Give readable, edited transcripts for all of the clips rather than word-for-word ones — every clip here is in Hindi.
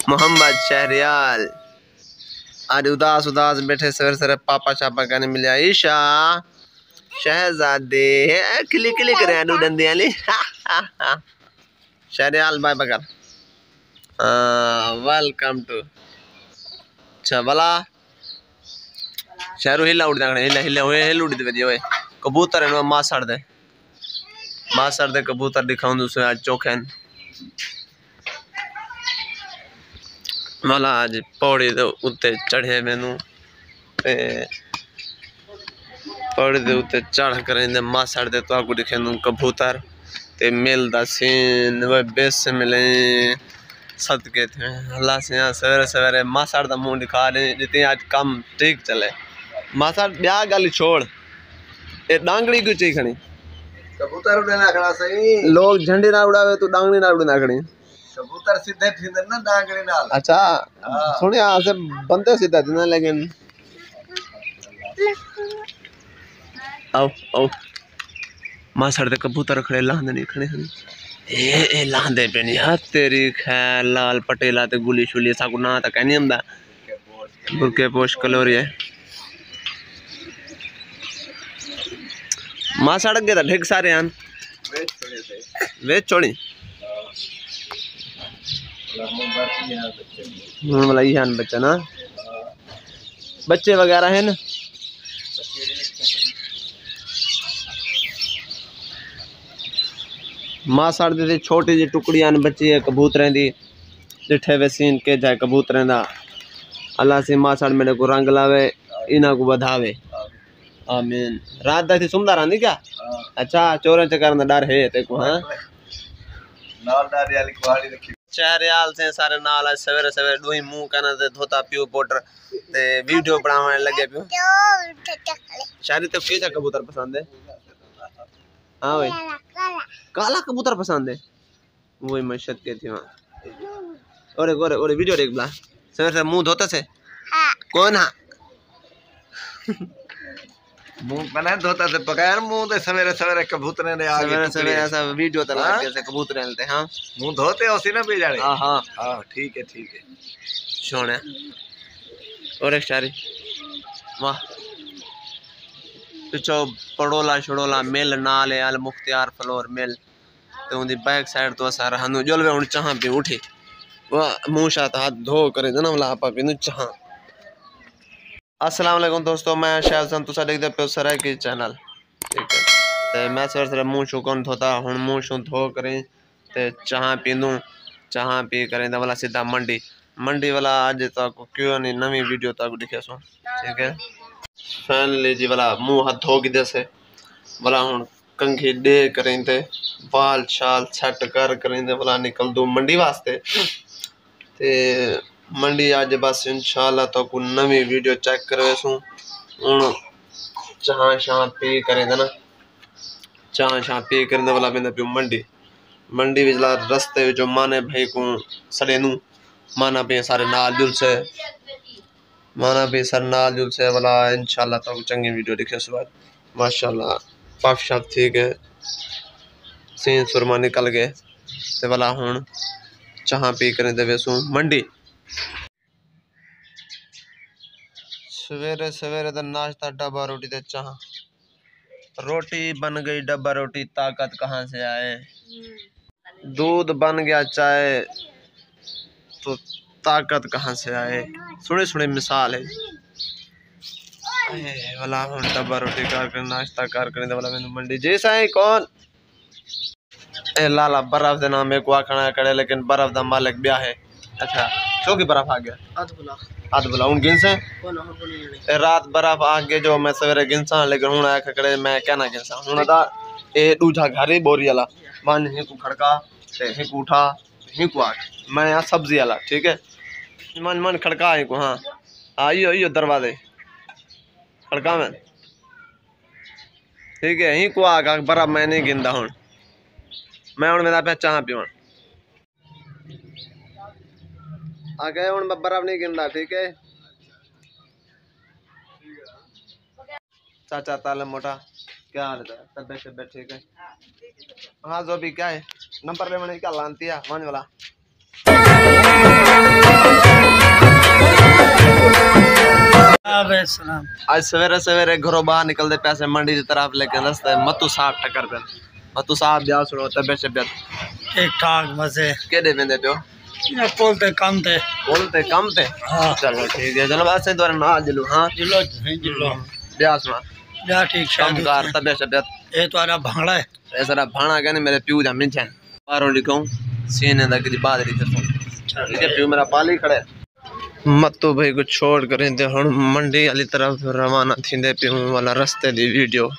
मोहम्मद शहरियाल आज उदास उदास बैठे सवेरे सवेरे पापा छापा कहने मिले ईशा शहजादे किली किली करे डंदे वाली शहरियाल बाय बकर वेलकम टू अच्छा भला शहरों हिला उड़ हिला हिला हिल उड़ दे कबूतर है मासड़ दे कबूतर दिखाऊं दूसरे आज चौखन मला आज पौड़ी दे उत्ते चढ़े मैनू पौड़ी दे उत्ते चढ़ कर मासड़ दे तो आपको दिखे कबूतर ते मिल दा सीन वे बेस मिले सदके थे अल्लाह से यहाँ सवेरे सवेरे मासड़ दा मुंह दिखा रहे जितनी आज कम ठीक चले मासड़ ब्याह गल छोड़ ये डांगड़ी क्यों चाहिए खड़ी कबूतर उड़ना खड़ा सही लोग झंडी ना उड़ावे तो डांगड़ी ना उड़ना खड़ी कबूतर सीधे थींदे ना डांगड़ी नाल अच्छा सुने यहाँ से बंदे सीधा थींदे लेकिन आओ आओ मासड़ दे कबूतर खड़े लांदे नहीं खड़े हैं ए लांदे पे नहीं हाथ तेरी खैर लाल पटेला ते गुली शुली सा को ना ता कहनी हमदा बुरके पोश कलोरी है मासड़ के ता ढेक सारे हैं वे छोड़ी मतलब ये हैं बच्चा ना बच्चे वगैरह हैं ना मासड़ दी छोटी जी टुकड़ियां बच्ची है कबूतरें दी डिठे वसीन के जाए कबूतरें दा अल्लाह से मासड़ मेरे को रंग लावे इना को बढ़ावे आमीन रात दा थी सुमदा रहंदी क्या अच्छा चोरे चकर दा डर है ते को हां नाल डारी वाली कुहाड़ी रखी शहरियाल से सारे नाल सवेरे सवेरे डोई मुंह कने ते धोता पियो पाउडर ते वीडियो बनाने लगे पियो शायद तो के कबूतर पसंद है हां भाई काला कबूतर पसंद है वही मशद के थी वहाँ और वीडियो देख बला सवेरे से मुंह धोते से हाँ। कौन हाँ मुंह बना धोता से बगैर मुंह दे सवेरे सवेरे कबूतर ने आगे सवेरे सवेरे ऐसा वीडियो तला कैसे कबूतर लेते हैं मुंह धोते हो सी ना भी जाने हाँ हाँ हाँ ठीक है सोने और एक शायरी वाह पिछो पड़ोला छड़ोला मिल नाल है अल मुख्तियार फ्लोर मिल तो उनकी बैक साइड तो असा रहनु जलवे हुन चाह पे उठी वाह मुंह शात हाथ धो करे जना वाला आपा पिनु चाह अस्सलाम वालेकुम दोस्तों मैं शायद तुसा देखदे पे सराय के चैनल ठीक है ते मैं सवेरे सवेरे मुंह छू कौन धोता हुन मुंह छू धो करे ते चाह पींदू चाह पी करे वाला सीधा मंडी वाला आज तक क्यों नहीं नवी वीडियो तक दिखे सो ठीक है फाइनली जी वाला मुंह हाथ धो के जैसे वाला हुन कंघी दे करें थे बाल शाल छट कर करें थे वाला निकल दो मंडी वास्ते ते मंडी आज बस इंशाल्लाह तो को नवी वीडियो चेक करवे सु हुन चाह शाह पी करें थे ना चाह शाह पी करें वाला बिंदा पियो मंडी विचला रस्ते जो माने भाई को सड़े नु माना पे सारे नाल जुल से माना भी सर नाल जुल से वाला इंशाल्लाह तो चंगी वीडियो दिखे सुबह माशाल्लाह पफ शफ ठीक है सीन सुरमा निकल गए ते वाला हुन चाह पी करें दे वेसू मंडी सवेरे सवेरे दा नाश्ता डब्बा रोटी ते चाह रोटी बन गई डब्बा रोटी ताकत कहाँ से आए दूध बन गया चाय तो ताकत कहाँ से आए सुने मिसाल है वाला हम डब्बा रोटी कर नाश्ता कर वाला मैंने मंडी जैसा है कौन ए लाला बर्फ दे नाम को आखना करे लेकिन बर्फ दा मालिक ब्याह है अच्छा चौकी बर्फ आ गया आध बुला उन गिनसे रात बर्फ आ गए जो मैं सवेरे गिनसा लेकिन हुन आख करे मैं कहना गिनसा हुन दा ए दूजा घरे बोरी वाला मान ही को खड़का ते ही को उठा ही को आठ मैं यहां सब्जी वाला ठीक है मन खड़का है को हाँ आइयो दरवाजे खड़का में ठीक है यहीं को आगा बराबर मैं नहीं गिनदा हूँ मैं हूँ मेरा पे चाह पीवन आ गए हूँ मैं बराबर नहीं गिनदा ठीक है चाचा ताले मोटा क्या हाल है तबियत ठीक है हाँ जो भी क्या है नंबर ले मैंने क्या लानती है मान वाला आज सवेरे सवेरे घरों बाहर निकलते पैसे मंडी की तरफ लेकिन रास्ते मत्तू साहब टक्कर पे मत्तू साहब ब्याह सुनो तबियत शबियत ठीक ठाक मजे केड़े वेंदे पियो बोलते कम थे हाँ चलो ठीक है चलो बस द्वारा ना जिलो हाँ जिलो ब्याह सुना जा ठीक कम कार तबियत शबियत ये तुम्हारा भांगड़ा है ऐसा भाणा कहने मेरे प्यू जा मिंचन बारों लिखूं सीने दा की बात लिखे सुन ठीक है प्यू मेरा पाली खड़े मत्तू भाई को छोड़ कर हुण मंडी वाली तरफ रवाना थींदे पियूं वाला रस्ते दी वीडियो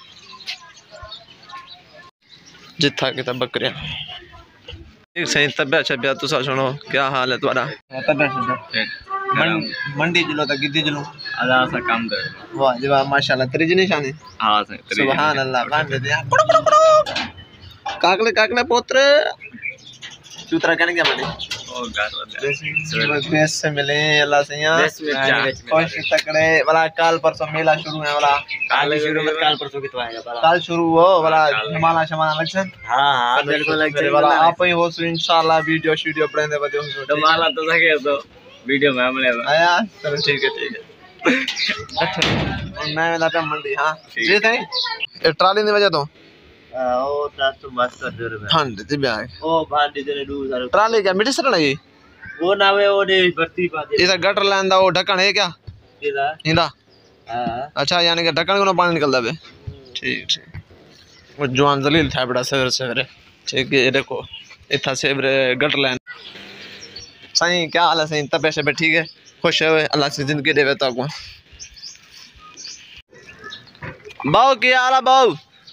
जिथा किता बकरियां ठीक सही तबियत शबियत तुसा सुनो क्या हाल है तुम्हारा तबियत शबियत मंडी जिलो तक गिद्दी जिलो आधा सा काम दे वाह जी वाह माशाल्लाह तेरी निशानी हां सही सुभान अल्लाह कांड दिया काकले काकले पुत्र चूतरा कहने क्या माने ओ गार बेस से मिले अल्लाह से यहां खुश तकड़े वाला कल परसों मेला शुरू है वाला काल परसों कितो आएगा कल शुरू हो वाला जमाना शमाना लक्षण हां बिल्कुल लग वाला आप ही हो सो इंशाल्लाह वीडियो बनाने बदे हो तो माला तो सके तो वीडियो में हमने आया चलो ठीक है मैं ना पे मंडी हां जी थे ये ट्राली दी वजह तो ओ तो मस्त कर दे ठंड थी ब्याह ओ भांडी तेरे दूर सारे ट्राली क्या मिट्टी सड़ना ये वो ना वे ओ दे भर्ती पा दे इधर गटर लांदा वो ढक्कन है क्या इधर इंदा हां अच्छा यानी कि ढक्कन को पानी निकलदा बे ठीक वो जवान जलील था बड़ा सवेरे सवेरे ठीक है ये देखो इतना सेवरे गटर लाइन सही क्या हाल है सही तबियत से ठीक है खुश है अल्लाह से जिंदगी देवे तो को बाऊ क्या हाल है बाऊ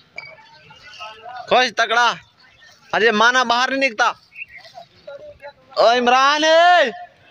खुश तकड़ा अजय माना बाहर नहीं निकता ओ इमरान है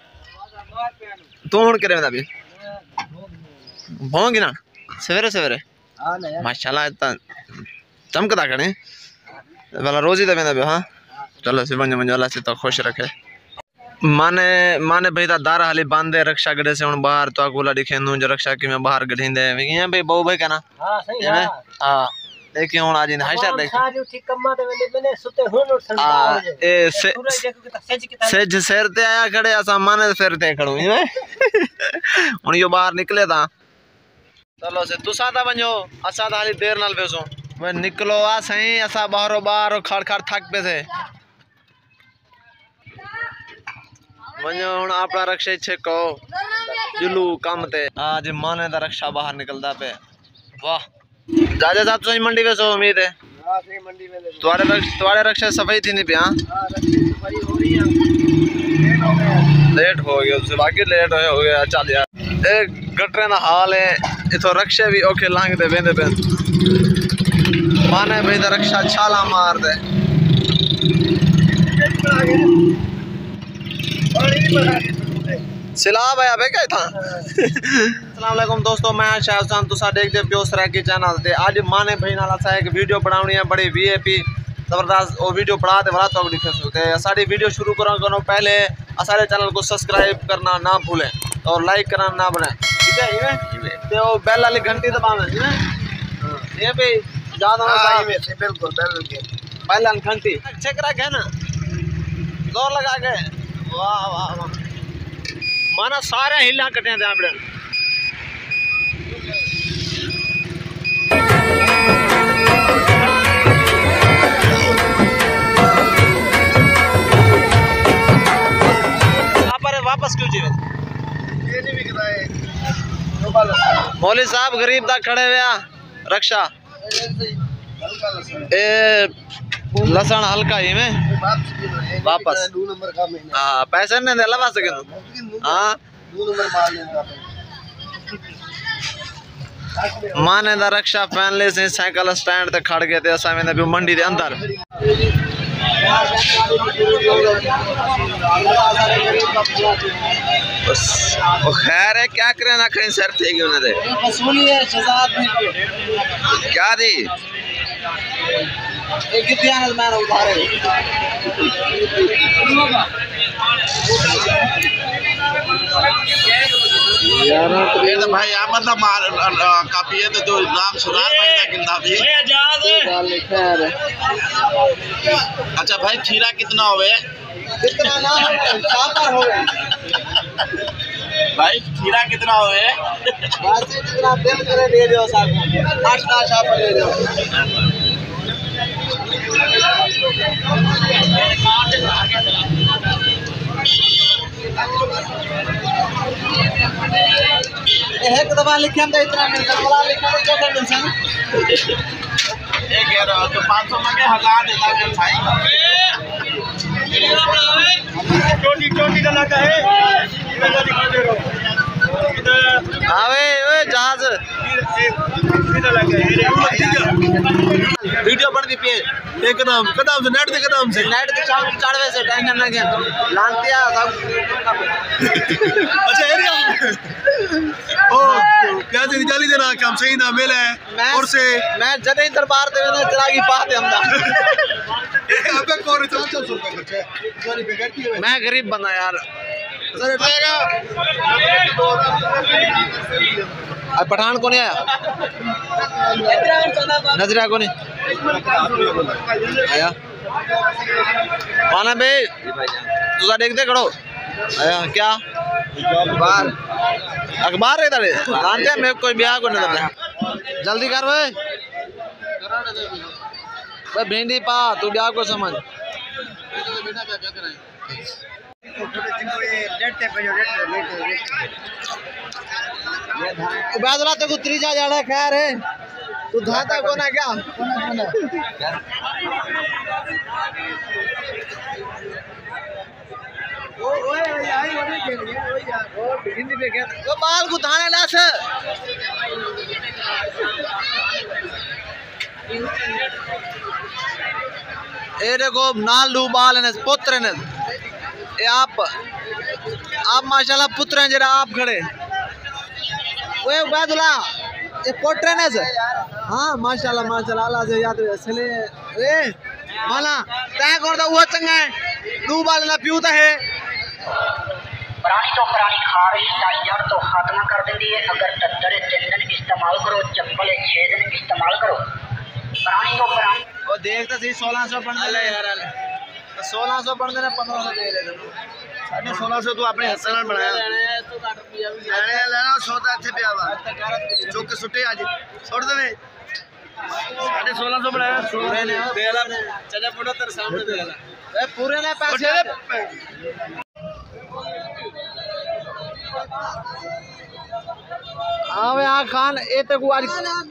तू हुन करे में अभी भोंगी ना सवेरे सवेरे माशाल्लाह इतना चमकदा खड़े वाला रोज ही दबे हां चलो से बन अल्लाह से तो खुश रखे माने भाई दा दारा हाली बांधे रक्षा गड़े से हुन बाहर तो गोला दिखे नु जो रक्षा की मैं बाहर गढ़ींदे ये भाई बहु भाई कहना हां सही है हां देखिए हुन आज हशर देख सारी उठी कम्मा ते मैंने सुते हुन उठन ए सेज सिर ते आया खड़े असा माने सिर ते खड़ू हुन यो बाहर निकले ता चलो से तुसा ता वणो असा ता हाली देर नाल बेसो वे निकलो आ सही असा बाहरो बाहर खड़ खड़ थक पे थे वणो हुन आपड़ा रक्षा छे को जुलू काम ते आज माने दा रक्षा बाहर निकलदा पे वाह जाजे साहब सही मंडी में सो उम्मीद है हां सही मंडी में तुम्हारे रक्षा सफाई थी नहीं पे हां सफाई हो रही है लेट हो गया उससे बाकी लेट हो गया चल यार एक गटरे ना हाल है इथो रक्षा भी ओके लांगदे वेंदे पे माने भाई दा रक्षा छाला मार दे सिलाब है अबे क्या था अस्सलाम वालेकुम दोस्तों मैं शाहजान तुसा देखदे पियो सराकी चैनल ते आज माने भाई नाल असा एक वीडियो बनाउणी है बड़ी वीआईपी जबरदस्त वो वीडियो बना ते बड़ा तो लिखे सुते साडी वीडियो शुरू करो पहले हमारे चैनल को सब्सक्राइब करना ना भूलें और लाइक करना ना भूलें ठीक है ये ते वो बेल वाली घंटी दबावें ये पे ज्यादा ना बिल्कुल पहला घंटी चेक रखे ना जोर लगा के वाह वाह वाह माना सारे हिला कटिया थे आपने वापस क्यों चाहिए ये नहीं बिक रहा है मौली साहब गरीब दा खड़े हुए रक्षा ए लसन हल्का ही में वापस 2 नंबर का में हां पैसे ने दे लवा सके हां 2 नंबर माल माने दा रक्षा फैनले से साइकिल स्टैंड ते खड़ गए थे असा में भी मंडी दे अंदर बस वो खैर है क्या करे ना कहीं सर थे क्यों ना दे वसूली है शहजाद क्या दी एक कितना मैंने उधारे यार ये तो भाई आप बता मार काफी है तो जो नाम सुधार भाई का किंदा भी अच्छा भाई खीरा कितना होवे कितना ना 7 हो गए भाई खीरा कितना हुए? वैसे जितना दिल करे ले लो साहब, 8 आप ले लो। एक दफा लिखे हम तो इतना मिलता वाला लिखा तो क्या कर इंसान एक यार तो 500 में के 1000 देता है भाई। छोटी छोटी डला का है आवे ओए जहाज वीडियो बन दी पे एकदम कदम से नेट नेट के चढ़वे से टेंशन ना के लानतिया सब अच्छा एरिया ओ क्या से जाली देना काम सही ना मिले और से मैं जने दरबार दे ना चरागी पाते हमदा अबे कौन 400 रुपए खर्चे सॉरी बेगरती है मैं गरीब बंदा यार। अब पठान को नहीं आया नजरा को नहीं आया माना बे तुझा देखते खड़ो आया क्या अखबार है तारे जानते हैं मैं कोई ब्याह को नहीं जल्दी कर भाई भिंडी पा तू ब्याह को समझ बादला तो त्रीजा जाना खैर है तू धाता को ना क्या वो बाल को धाने लाश ये देखो नालू बाल ने पुत्र ने ये आप माशाल्लाह पुत्र हैं जरा आप खड़े वो बादला ये पोट्रे ने हाँ माशाल्लाह माशाल्लाह अल्लाह से याद चले ए माला तय कौन था वो चंगा है दू बाल ना पीऊता है पुरानी तो पुरानी खा रही यार तो खात्मा कर देती है। अगर तद्दर 3 दिन इस्तेमाल करो चप्पल 6 दिन इस्तेमाल करो पुरानी तो पुरानी वो देखता सही 1600 पढ़ दे यार 1600 पढ़ देना 1500 दे दे 1650 तू अपने हसन नाल बनाया लेने लेना सौदा इथे पिया वा चुक सुटे आज छोड़ देवे 1650 बनाया पूरे ने देला चजा फोटो तेरे सामने देला ए पूरे ने पैसे हाँ वे हाँ खान ए तक आज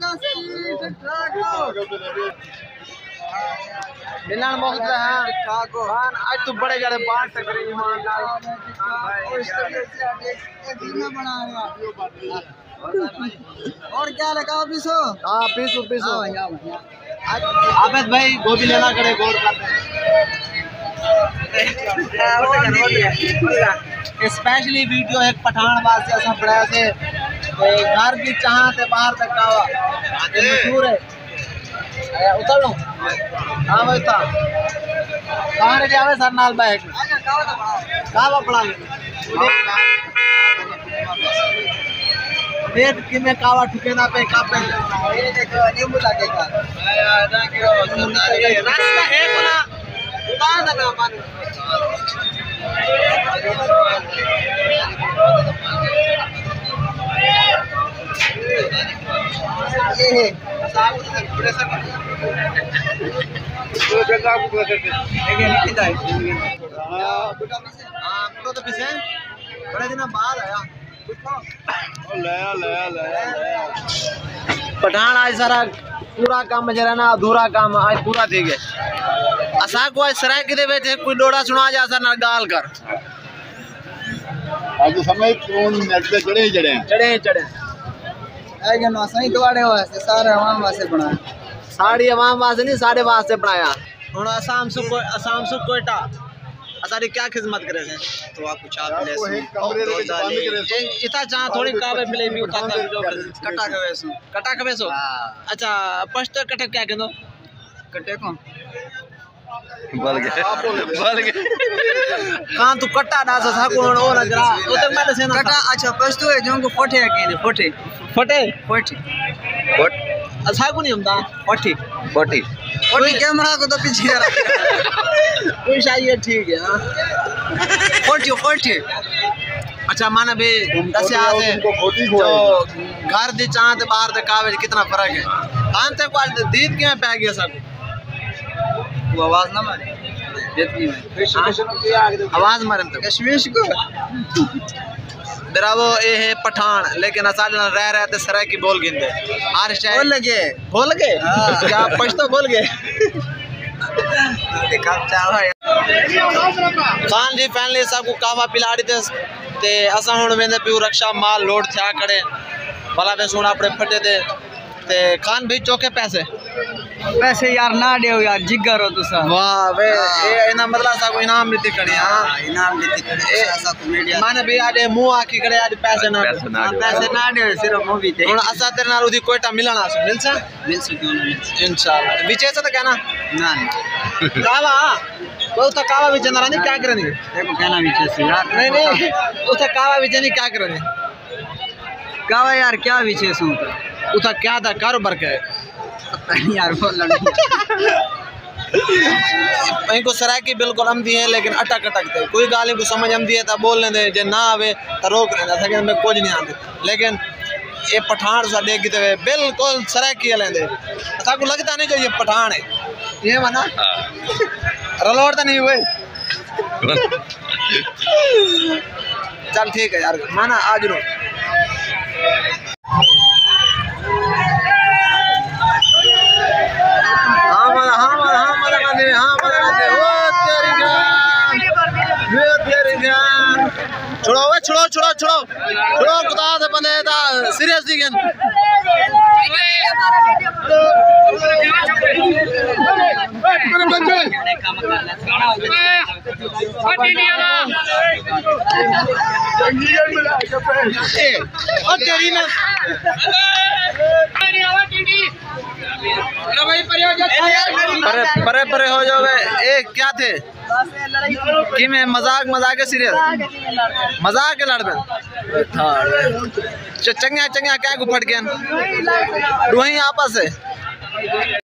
मिलन बहुत है खान आज तू बड़े जड़े बात टकरे ईमानदार और क्या लगा पीसो हाँ पीसो पीसो आबिद भाई गोभी लेना करे गौर स्पेशली वीडियो एक पठान वास्ते असा बनाया से घर की चाह ते बाहर तक कावा मशहूर है उतर लो हाँ भाई था कहाँ रे जावे सर नाल बैग कावा पड़ा पेट किने कावा ठुकेना पे कापे ये देखो नींबू लगेगा रास्ता है बोला उतार देना मन ये तो जगह को करके लेकिन लिखित है हां तो पीछे बड़े दिन बाद आया पठान आज सारा पूरा काम जरा ना अधूरा काम आज पूरा थी गया असा को आज सराय के दे कोई डोड़ा सुना जा सा ना गाल कर आज समय कौन नेट पे चढ़े आगे ना सही दवाड़े वास्ते सारे आवाम वास्ते बनाया साड़ी आवाम वास्ते नहीं सारे वास्ते बनाया हुन असम सु कोयटा असारी क्या खिदमत करे से तो आपको चाय मिले इता चाह थोड़ी कावे मिले भी उता कटा खवे सो अच्छा पष्ट कटे क्या कहंदो कटे को बोल गए कान तू कटा डास सा को ओ ना जरा ओ तक मैंने से ना कटा अच्छा पष्ट है जो को फोटे कहंदे फोटे अच्छा को नहीं हमदा फोटी कोई कैमरा को तो पीछे रख कोई चाहिए ठीक है हां फोटी अच्छा माना भी दसिया से जो घर दी चांद बाहर दे कावे कितना फर्क है कान ते को दीद के पै गया सब वो आवाज ना मारे आवाज मारे तो कश्मीर को मेरा वो ये है पठान लेकिन असाल रह रहे थे सराय की बोल गिनते हर शहर बोल गए क्या पछतो बोल गए खान जी फैमिली सबको कावा पिलाड़ी ते असा हुण वेंदे पियो रक्षा माल लोड थिया करे भला वे सुन अपने फटे ते खान भी चौके पैसे यार ना देओ यार जिगर हो तुसा वाह वे ए इना मतलब सा को इनाम नीति करी हां इनाम नीति ऐसा तो मीडिया माने भी आडे मुंह आकी करे आज पैसे ना देओ सिर्फ मूवी ते हुण असा तेरे नाल उदी कोयटा मिलना मिल क्यों ना इंशाल्लाह विचे से तो कहना ना कावा वो तो कावा विचे ना नहीं क्या करनी देखो कहना विचे से यार नहीं उता कावा विचे नहीं क्या करनी कावा यार क्या विचे सु उता क्या था कारोबार का है यार बोल इनको सराय की बिल्कुल अमदी है लेकिन अटक थे कोई गाल को समझ अमदी है तो बोल लेंदे जे ना आवे तो रोक लेंदे सके में कुछ नहीं आते लेकिन ये पठान सा देख के बिल्कुल सराय की लेंदे ऐसा को लगता नहीं जो ये पठान है ये माना रलोड़ तो नहीं हुए चल ठीक है यार माना आज रो छोड़ो खुदा से बंदे दा सीरियस दी गेंद परे हो जाओगे ए क्या थे कि मैं मजाक है सीरियस मजाक के लड़बे चंगा क्या को फट गया वहीं आपस है।